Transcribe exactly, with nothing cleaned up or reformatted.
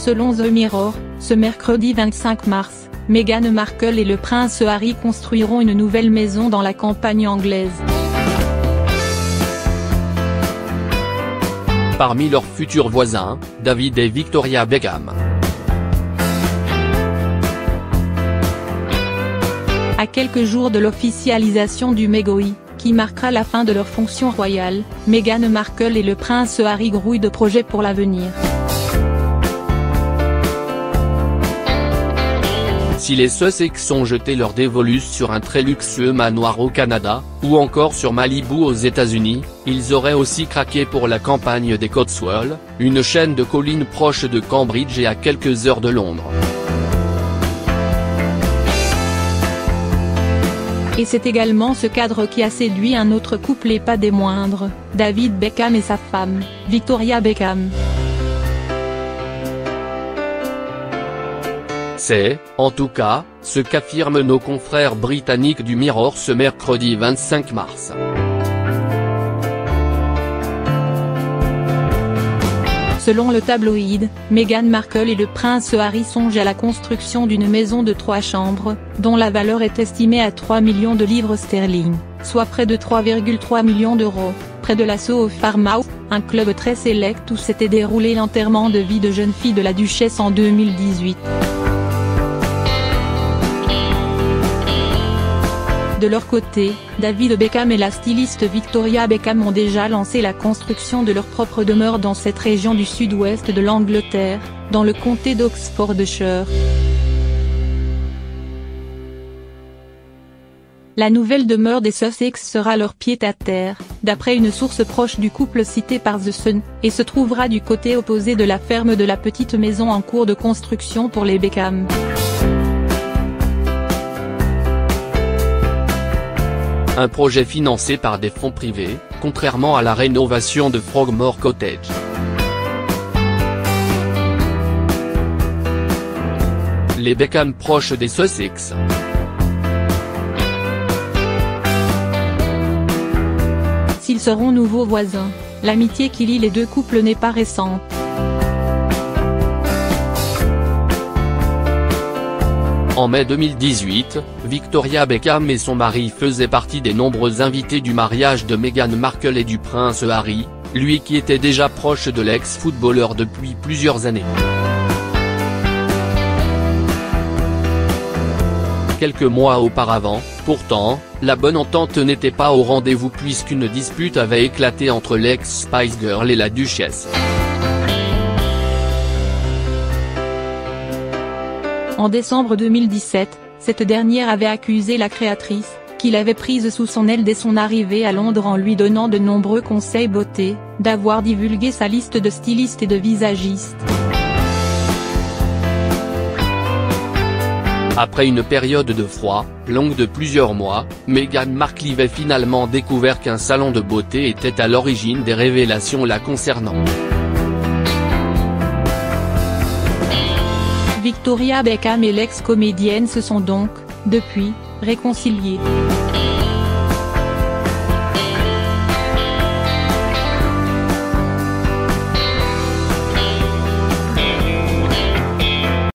Selon The Mirror, ce mercredi vingt-cinq mars, Meghan Markle et le prince Harry construiront une nouvelle maison dans la campagne anglaise. Parmi leurs futurs voisins, David et Victoria Beckham. À quelques jours de l'officialisation du Megoi, qui marquera la fin de leur fonction royale, Meghan Markle et le prince Harry grouillent de projets pour l'avenir. Si les Sussex ont jeté leur dévolu sur un très luxueux manoir au Canada, ou encore sur Malibu aux États-Unis, ils auraient aussi craqué pour la campagne des Cotswolds, une chaîne de collines proche de Cambridge et à quelques heures de Londres. Et c'est également ce cadre qui a séduit un autre couple et pas des moindres, David Beckham et sa femme, Victoria Beckham. C'est, en tout cas, ce qu'affirment nos confrères britanniques du Mirror ce mercredi vingt-cinq mars. Selon le tabloïd, Meghan Markle et le prince Harry songent à la construction d'une maison de trois chambres, dont la valeur est estimée à trois millions de livres sterling, soit près de trois virgule trois millions d'euros, près de la Soho Farmhouse, un club très sélect où s'était déroulé l'enterrement de vie de jeune fille de la duchesse en deux mille dix-huit. De leur côté, David Beckham et la styliste Victoria Beckham ont déjà lancé la construction de leur propre demeure dans cette région du sud-ouest de l'Angleterre, dans le comté d'Oxfordshire. La nouvelle demeure des Sussex sera leur pied-à-terre, d'après une source proche du couple citée par The Sun, et se trouvera du côté opposé de la ferme de la petite maison en cours de construction pour les Beckham. Un projet financé par des fonds privés, contrairement à la rénovation de Frogmore Cottage. Les Beckham proches des Sussex. S'ils seront nouveaux voisins, l'amitié qui lie les deux couples n'est pas récente. En mai deux mille dix-huit, Victoria Beckham et son mari faisaient partie des nombreux invités du mariage de Meghan Markle et du prince Harry, lui qui était déjà proche de l'ex-footballeur depuis plusieurs années. Quelques mois auparavant, pourtant, la bonne entente n'était pas au rendez-vous puisqu'une dispute avait éclaté entre l'ex-Spice Girl et la duchesse. En décembre deux mille dix-sept, cette dernière avait accusé la créatrice, qui l'avait prise sous son aile dès son arrivée à Londres en lui donnant de nombreux conseils beauté, d'avoir divulgué sa liste de stylistes et de visagistes. Après une période de froid, longue de plusieurs mois, Meghan Markle avait finalement découvert qu'un salon de beauté était à l'origine des révélations la concernant. Victoria Beckham et l'ex-comédienne se sont donc, depuis, réconciliés.